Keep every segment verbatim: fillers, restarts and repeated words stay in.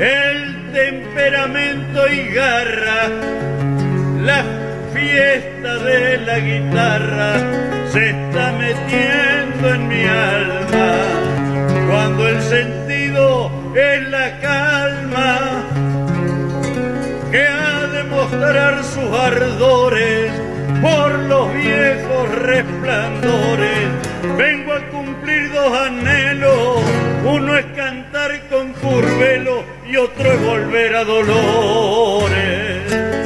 el temperamento y garra, la fiesta de la guitarra se está metiendo en mi alma, cuando el sentido es la calma que ha de mostrar sus ardores por los viejos resplandores. Vengo a cumplir dos anhelos, uno es cantar con Curvelo y otro es volver a Dolores.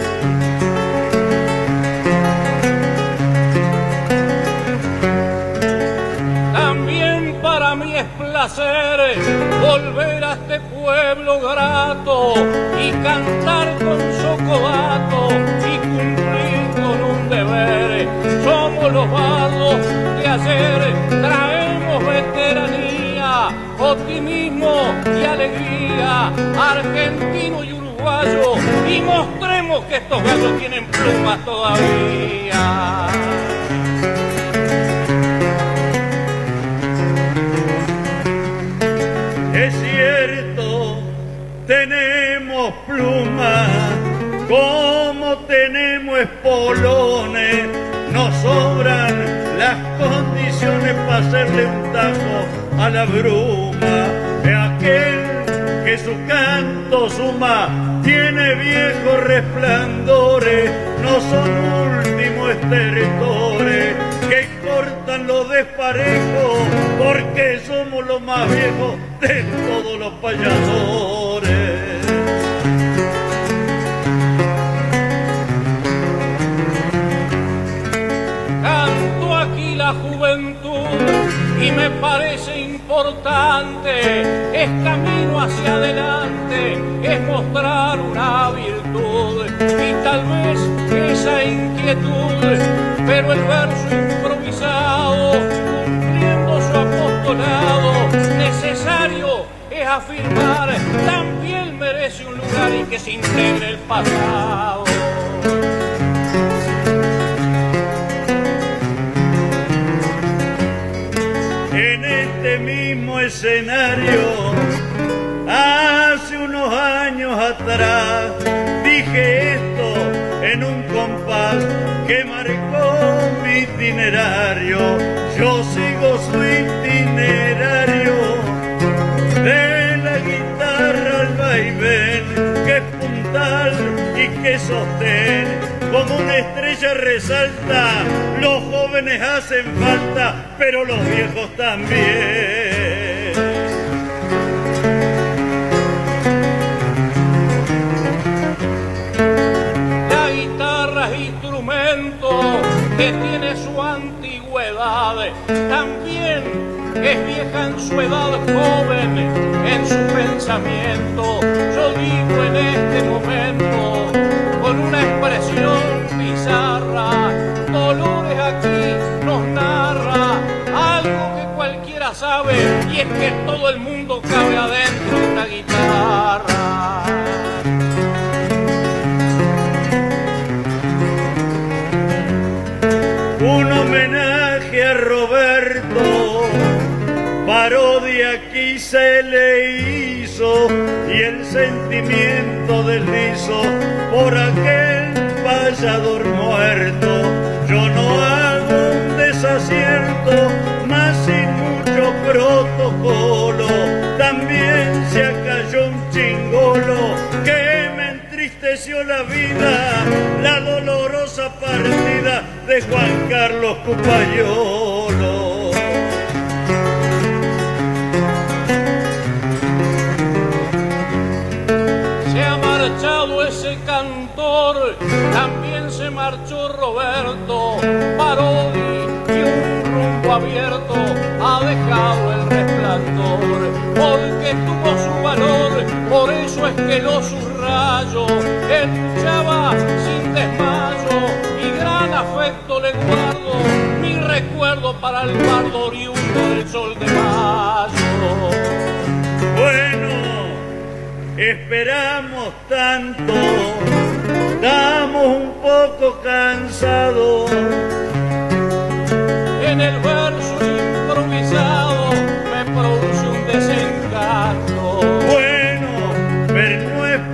También para mí es placer volver a este pueblo grato y cantar con Socovato y cumplir con un deber. Somos los bardos de ayer, traemos veteranía, optimismo y alegría, argentino y uruguayo, y mostremos que estos gallos tienen plumas todavía. Es cierto, tenemos plumas, como tenemos espolones, nos sobran las condiciones para hacerle un tajo a la bruma. De aquel que su canto suma, tiene viejos resplandores, no son últimos estertores que cortan los desparejos, porque somos los más viejos de todos los payadores. Canto aquí la juventud y me parece importante, es camino hacia adelante, es mostrar una virtud y tal vez esa inquietud, pero el verso improvisado, cumpliendo su apostolado, necesario es afirmar, también merece un lugar y que se integre el pasado. En este mismo escenario, hace unos años atrás, dije esto en un compás que marcó mi itinerario. Yo sigo su itinerario, de la guitarra al vaivén, que es puntal y que sostén. Como una estrella resalta, los jóvenes hacen falta, pero los viejos también. La guitarra es instrumento que tiene su antigüedad, también es vieja en su edad, joven en su pensamiento. Yo digo en este momento, con una expresión bizarra, Dolores aquí nos narra algo que cualquiera sabe, y es que todo el mundo cabe adentro de una guitarra. Un homenaje a Roberto, parodia aquí se le hizo, y el sentimiento deslizo por aquel payador muerto. Yo no hago un desacierto, más sin mucho protocolo. También se acalló un chingolo que me entristeció la vida, la dolorosa partida de Juan Carlos Cupayolo. Se ha marchado ese cantor, también se marchó Roberto, Parodi y un rumbo abierto ha dejado el resplandor, porque tuvo su valor, por eso es que lo subrayo. Él luchaba sin desmayo y gran afecto le guardo, mi recuerdo para el bardo oriundo del sol de mayo. Bueno, esperamos tanto, estamos un poco cansados. En el verso improvisado me produce un desencanto. Bueno,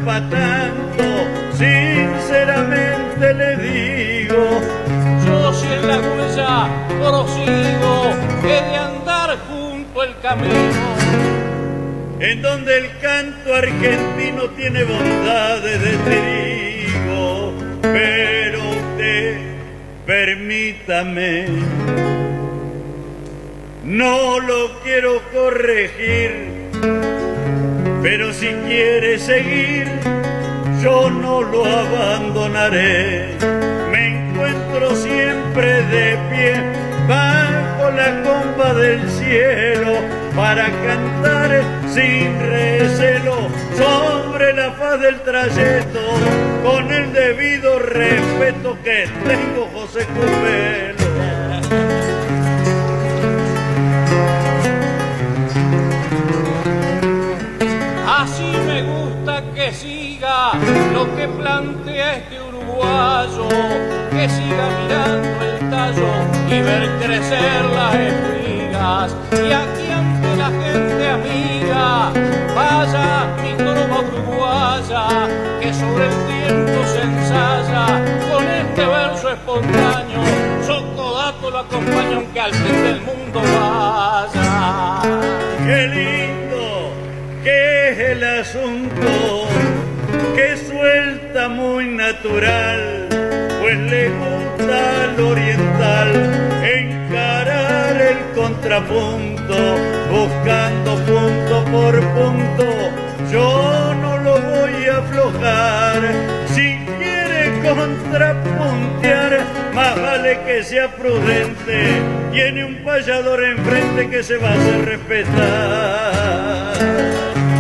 pa' tanto, sinceramente le digo. Yo si en la huella prosigo, he de andar junto el camino, en donde el canto argentino tiene bondades de trigo. Pero usted, permítame, no lo quiero corregir, pero si quiere seguir, yo no lo abandonaré. Me encuentro siempre de pie bajo la comba del cielo para cantar sin recelo sobre la faz del trayecto, con el debido respeto que tengo, José Curvelo. Así me gusta que siga lo que plantea este uruguayo, que siga mirando el tallo y ver crecer las espigas, y aquí ante la gente amiga vaya mi trova uruguaya, que sobre el tiempo se ensaya con este verso espontáneo. Socodato lo acompaña aunque al fin del mundo vaya. ¡Qué lindo que es el asunto! Que suelta muy natural, pues le gusta al oriental encarar el contrapunto, buscando punto por punto. Yo no lo voy a aflojar. Si quiere contrapuntear, más vale que sea prudente. Tiene un payador enfrente que se va a hacer respetar.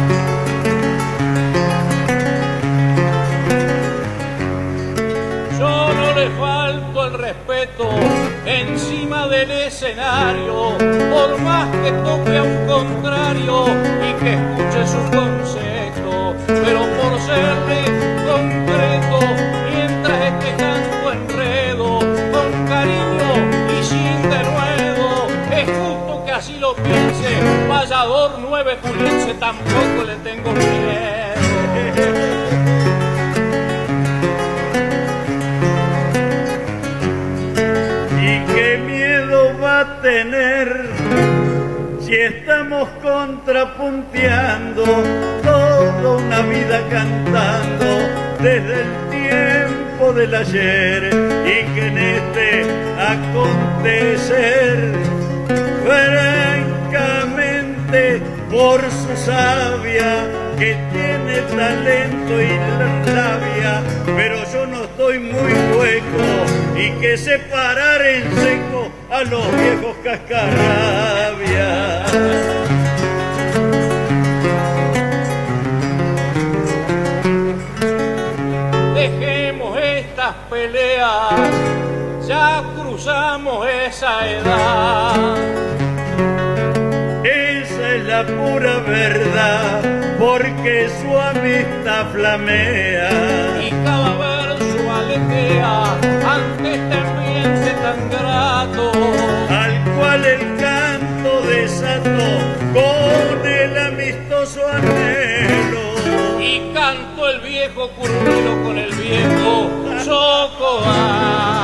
Le falto el respeto encima del escenario, por más que toque a un contrario y que escuche su consejo, pero por serle concreto, mientras este canto enredo, con cariño y sin denuedo, es justo que así lo piense, payador nueve juliense, tampoco le tengo miedo. Va a tener si estamos contrapunteando toda una vida cantando desde el tiempo del ayer, y que en este acontecer francamente por su sabia, que tiene talento y labia, pero yo no estoy muy hueco y que sé parar en seco a los viejos cascarrabias. Dejemos estas peleas, ya cruzamos esa edad. Esa es la pura verdad, porque su amistad flamea y cada verso aletea ante este ambiente tan grato, al cual el canto desató con el amistoso anhelo. Y canto el viejo curvelo con el viejo Socodato.